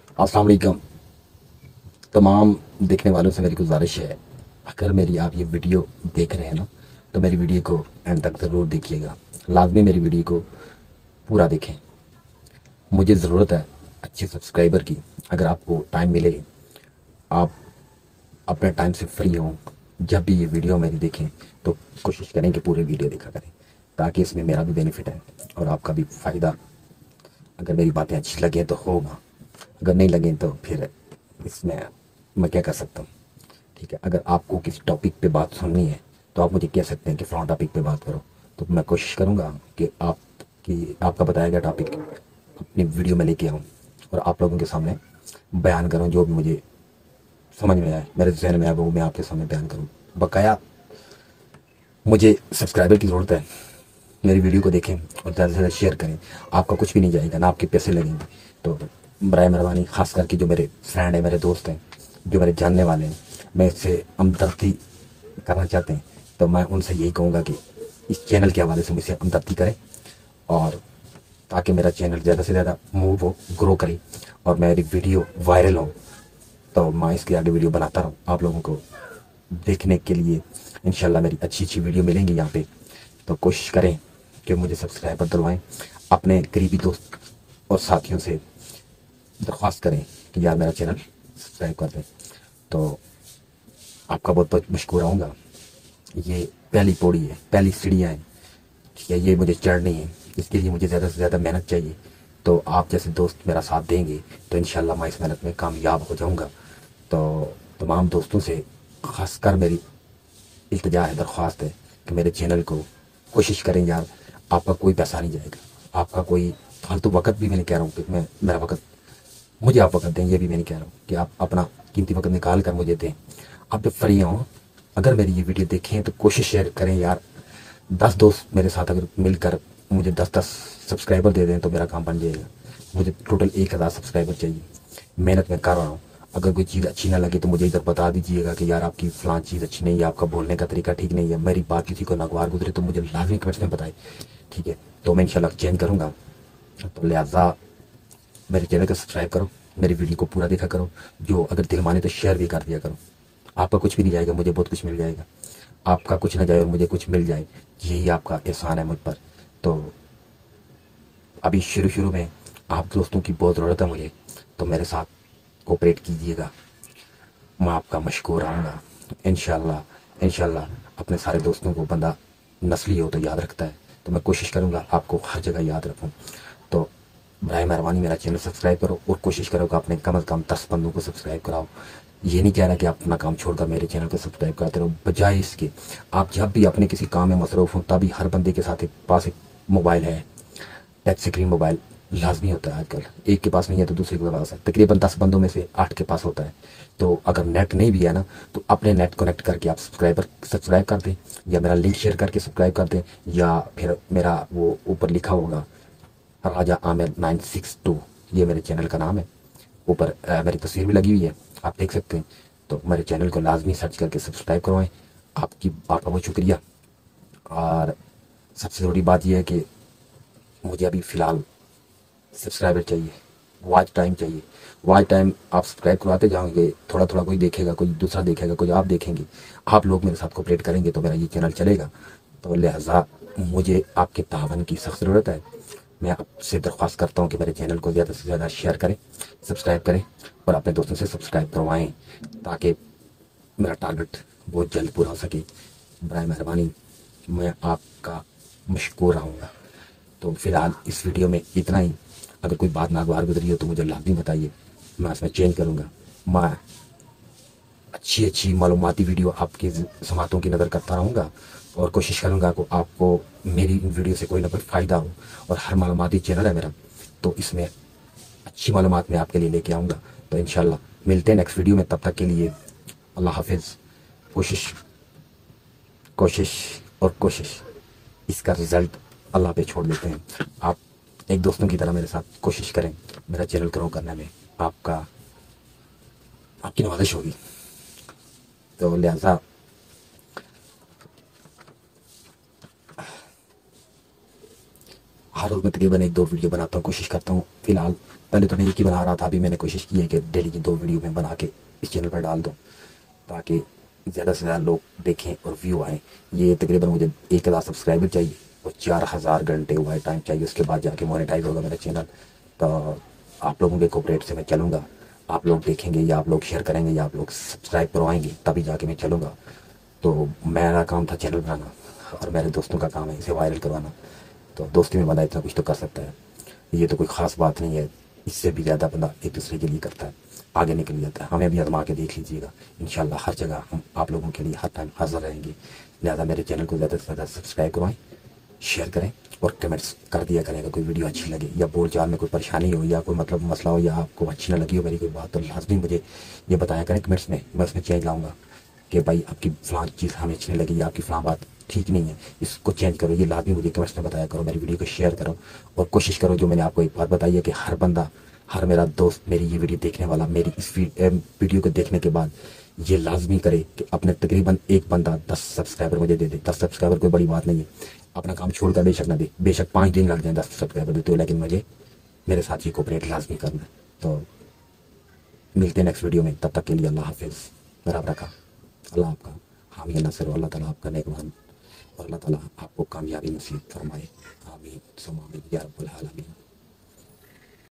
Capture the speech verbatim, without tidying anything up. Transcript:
अस्सलाम वालेकुम। तमाम देखने वालों से मेरी गुजारिश है, अगर मेरी आप ये वीडियो देख रहे हैं ना, तो मेरी वीडियो को एंड तक ज़रूर देखिएगा। लाजमी मेरी वीडियो को पूरा देखें। मुझे ज़रूरत है अच्छे सब्सक्राइबर की। अगर आपको टाइम मिले, आप अपने टाइम से फ्री हों, जब भी ये वीडियो मेरी देखें, तो कोशिश करें कि पूरे वीडियो देखा करें, ताकि इसमें मेरा भी बेनिफिट है और आपका भी फ़ायदा। अगर मेरी बातें अच्छी लगें तो होगा, अगर नहीं लगें तो फिर इसमें मैं क्या कर सकता हूँ। ठीक है, अगर आपको किसी टॉपिक पे बात सुननी है तो आप मुझे कह सकते हैं कि फ़लाँ टॉपिक पे बात करो, तो मैं कोशिश करूँगा कि आप कि आपका बताया गया टॉपिक अपनी वीडियो में लेके आऊँ और आप लोगों के सामने बयान करूँ। जो भी मुझे समझ में आए, मेरे जहन में आए, वो मैं आपके सामने बयान करूँ। बकाया मुझे सब्सक्राइबर की ज़रूरत है। मेरी वीडियो को देखें और ज़्यादा से ज़्यादा शेयर करें। आपका कुछ भी नहीं जाएगा, ना आपके पैसे लगेंगे। तो बराए मेहरबानी, ख़ास करके जो मेरे फ्रेंड हैं, मेरे दोस्त हैं, जो मेरे जानने वाले हैं, मैं इससे हमदर्दी करना चाहते हैं, तो मैं उनसे यही कहूँगा कि इस चैनल के हवाले से मुझसे हमदर्दी करें, और ताकि मेरा चैनल ज़्यादा से ज़्यादा मूव हो, ग्रो करे और मेरी वीडियो वायरल हो, तो मैं इसके आगे वीडियो बनाता रहूँ आप लोगों को देखने के लिए। इंशाल्लाह मेरी अच्छी अच्छी वीडियो मिलेंगी यहाँ पे। तो कोशिश करें कि मुझे सब्सक्राइबर दिलवाएं। अपने करीबी दोस्त और साथियों से दरख्वास्त करें कि यार मेरा चैनल सब्सक्राइब कर दें। तो आपका बहुत बहुत मशकूर रहूँगा। ये पहली पौड़ी है, पहली सीढ़ियाँ हैं, ठीक है, ये मुझे चढ़नी है। इसके लिए मुझे ज़्यादा से ज़्यादा मेहनत चाहिए। तो आप जैसे दोस्त मेरा साथ देंगे तो इंशाल्लाह मैं इस मेहनत में कामयाब हो जाऊँगा। तो तमाम दोस्तों से ख़ासकर मेरी इल्तिजा है, दरख्वास्त है कि मेरे चैनल को कोशिश करें। यार आपका कोई पैसा नहीं जाएगा, आपका कोई फालतू वक्त भी मैं नहीं कह रहा हूँ कि मैं मेरा वक्त मुझे आप वक्त दें, ये भी मैं नहीं कह रहा हूँ कि आप अपना कीमती वक्त निकाल कर मुझे दें। आप जब फ्री हों, अगर मेरी ये वीडियो देखें तो कोशिश शेयर करें। यार दस दोस्त मेरे साथ अगर मिलकर मुझे दस दस सब्सक्राइबर दे दें तो मेरा काम बन जाएगा। मुझे टोटल एक हज़ार सब्सक्राइबर चाहिए। मेहनत मैं कर रहा हूँ। अगर कोई चीज़ अच्छी ना लगे तो मुझे इधर बता दीजिएगा कि यार आपकी फ़लाँ चीज़ अच्छी नहीं है, आपका बोलने का तरीका ठीक नहीं है, मेरी बात किसी को नागवार गुजरे तो मुझे लाजमी कमेंट्स में बताए, ठीक है। तो मैं इंशाल्लाह चेंज करूँगा। तो लिहाजा मेरे चैनल को सब्सक्राइब करो, मेरी वीडियो को पूरा देखा करो, जो अगर दिल माने तो शेयर भी कर दिया करो। आपका कुछ भी नहीं जाएगा, मुझे बहुत कुछ मिल जाएगा। आपका कुछ ना जाए और मुझे कुछ मिल जाए, यही आपका एहसान है मुझ पर। तो अभी शुरू शुरू में आप दोस्तों की बहुत ज़रूरत है मुझे, तो मेरे साथ कोऑपरेट कीजिएगा। मैं आपका मशकूर रहूँगा। इंशाल्लाह इंशाल्लाह अपने सारे दोस्तों को बंदा नस्ली हो तो याद रखता है, तो मैं कोशिश करूँगा आपको हर जगह याद रखूँ। तो बराए मेहरबानी मेरा चैनल सब्सक्राइब करो और कोशिश करो कि आपने कम अज़ कम दस बंदों को सब्सक्राइब कराओ। ये नहीं कह रहा कि आप अपना काम छोड़कर मेरे चैनल को सब्सक्राइब करते रहो। बजाय इसके, आप जब भी अपने किसी काम में मसरूफ़ हो, तभी हर बंदे के साथ एक पास एक मोबाइल है, टच स्क्रीन मोबाइल लाजमी होता है आजकल। एक के पास नहीं है तो दूसरे के पास है। तकरीबन दस बंदों में से आठ के पास होता है। तो अगर नेट नहीं भी है ना, तो अपने नेट कनेक्ट करके आप सब्सक्राइबर सब्सक्राइब कर दें, या मेरा लिंक शेयर करके सब्सक्राइब कर दें, या फिर मेरा वो ऊपर लिखा होगा Raja Aamir nine six two, ये मेरे चैनल का नाम है। ऊपर अ, मेरी तस्वीर भी लगी हुई है, आप देख सकते हैं। तो मेरे चैनल को लाजमी सर्च करके सब्सक्राइब करवाएं। आपकी बहुत बहुत शुक्रिया। और सबसे ज़रूरी बात यह है कि मुझे अभी फ़िलहाल सब्सक्राइबर चाहिए, वॉच टाइम चाहिए। वॉच टाइम आप सब्सक्राइब करवाते जाओगे, थोड़ा थोड़ा कोई देखेगा, कोई दूसरा देखेगा, कोई आप देखेंगे, आप लोग मेरे साथ कोऑपरेट करेंगे तो मेरा ये चैनल चलेगा। तो लिहाजा मुझे आपके तावन की सख्त ज़रूरत है। मैं आपसे दरख्वास्त करता हूँ कि मेरे चैनल को ज़्यादा से ज़्यादा शेयर करें, सब्सक्राइब करें और अपने दोस्तों से सब्सक्राइब करवाएं, ताकि मेरा टारगेट बहुत जल्द पूरा हो सके। बराए मेहरबानी मैं आपका मशकूर रहूँगा। तो फ़िलहाल इस वीडियो में इतना ही। अगर कोई बात नागवार गुजरी हो तो मुझे लाजमी बताइए, मैं उसमें चेंज करूँगा। मैं अच्छी अच्छी मालूमाती वीडियो आपकी समातों की नज़र करता रहूँगा और कोशिश करूँगा कि आपको मेरी इन वीडियो से कोई ना कोई फ़ायदा हो। और हर मालूमाती चैनल है मेरा, तो इसमें अच्छी मालूमात मैं आपके लिए लेके आऊँगा। तो इंशाल्लाह मिलते हैं नेक्स्ट वीडियो में। तब तक के लिए अल्लाह हाफिज़। कोशिश कोशिश और कोशिश, इसका रिज़ल्ट अल्लाह पे छोड़ देते हैं। आप एक दोस्तों की तरह मेरे साथ कोशिश करें, मेरा चैनल ग्रो करने में आपका आपकी नवाजिश होगी। तो लिहाजा हर हर रोज़ मैं तकरीबन एक दो वीडियो बनाता हूँ, कोशिश करता हूँ। फिलहाल पहले तो मैं एक ही बना रहा था, अभी मैंने कोशिश की है कि डेली की दो वीडियो मैं बना के इस चैनल पर डाल दूँ ताकि ज़्यादा से ज़्यादा लोग देखें और व्यू आएँ। ये तकरीबन मुझे एक हज़ार सब्सक्राइबर चाहिए और चार हज़ार घंटे हुआ है टाइम चाहिए, उसके बाद जाके मोनेटाइज होगा मेरा चैनल। तो आप लोगों के कोऑपरेट से मैं चलूँगा, आप लोग देखेंगे या आप लोग शेयर करेंगे या आप लोग सब्सक्राइब करवाएंगे तभी जाके मैं चलूँगा। तो मेरा काम था चैनल बनाना और मेरे दोस्तों का काम है इसे वायरल करवाना। तो दोस्ती में बंदा इतना कुछ तो कर सकता है, ये तो कोई ख़ास बात नहीं है। इससे भी ज़्यादा बंदा एक दूसरे के लिए करता है, आगे निकल जाता है। हमें भी आजमा के देख लीजिएगा, इंशाल्लाह हर जगह हम आप लोगों के लिए हर टाइम हाजिर रहेंगे। लिहाजा मेरे चैनल को ज़्यादा से ज़्यादा सब्सक्राइब करवाएं, शेयर करें और कमेंट्स कर दिया करें। अगर कोई वीडियो अच्छी लगे या बोल चाल में कोई परेशानी हो या कोई मतलब मसला हो या आपको अच्छी ना लगी हो मेरी कोई बात, तो लाजमी मुझे ये बताया करें कमेंट्स में। मैं उसमें चेंज लाऊंगा कि भाई आपकी फ़लाँ चीज़ हमें अच्छी नहीं लगी या आपकी फ़लाँ बात ठीक नहीं है, इसको चेंज करो। ये लाजमी मुझे कमेंट्स में बताया करो, मेरी वीडियो को शेयर करो और कोशिश करो जो मैंने आपको एक बात बताई है कि हर बंदा, हर मेरा दोस्त मेरी ये वीडियो देखने वाला मेरी इस वीडियो को देखने के बाद ये लाजमी करे कि अपने तकरीबन एक बंदा दस सब्सक्राइबर मुझे दे दे। दस सब्सक्राइबर कोई बड़ी बात नहीं है, अपना काम छोड़ कर बेशक ना दे, बेशक पाँच दिन लग जाए दस सब्सक्राइबर देते हो, लेकिन मुझे मेरे साथ ये कोऑपरेट लाजमी करना है। तो मिलते हैं नेक्स्ट वीडियो में, तब तक के लिए अल्लाह हाफिज़। रब रखा, अल्लाह आपका हामी नसर, अल्लाह ताला आपका नेकमान और अल्लाह ताला आपको कामयाबी नसीब फरमाए। आमीन सुम्मा आमीन या रब्बल आलमीन।